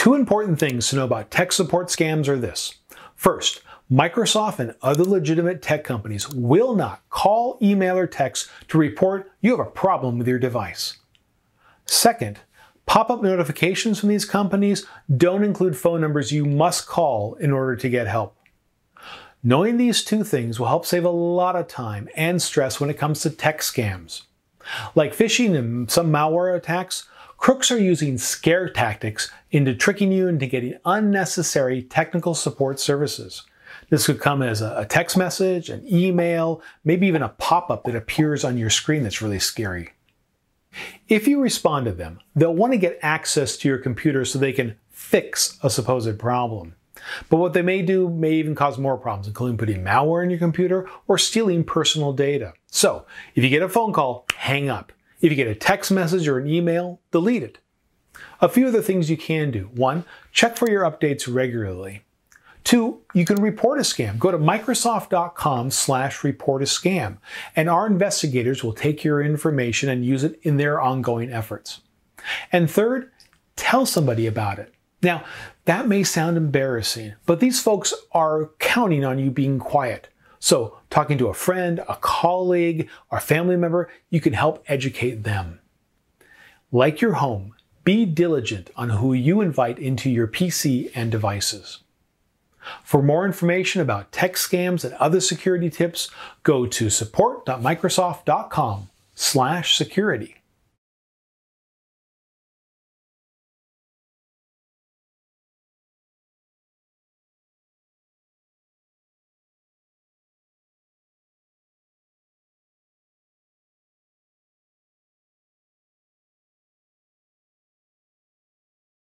Two important things to know about tech support scams are this. First, Microsoft and other legitimate tech companies will not call, email, or text to report you have a problem with your device. Second, pop-up notifications from these companies don't include phone numbers you must call in order to get help. Knowing these two things will help save a lot of time and stress when it comes to tech scams. Like phishing and some malware attacks, crooks are using scare tactics into tricking you into getting unnecessary technical support services. This could come as a text message, an email, maybe even a pop-up that appears on your screen that's really scary. If you respond to them, they'll want to get access to your computer so they can fix a supposed problem. But what they may do may even cause more problems, including putting malware in your computer or stealing personal data. So, if you get a phone call, hang up. If you get a text message or an email, delete it. A few other things you can do. 1. Check for your updates regularly. 2. You can report a scam. Go to Microsoft.com/reportascam, and our investigators will take your information and use it in their ongoing efforts. And 3rd, tell somebody about it. Now, that may sound embarrassing, but these folks are counting on you being quiet. So, talking to a friend, a colleague, or family member, you can help educate them. Like your home, be diligent on who you invite into your PC and devices. For more information about tech scams and other security tips, go to support.microsoft.com/security.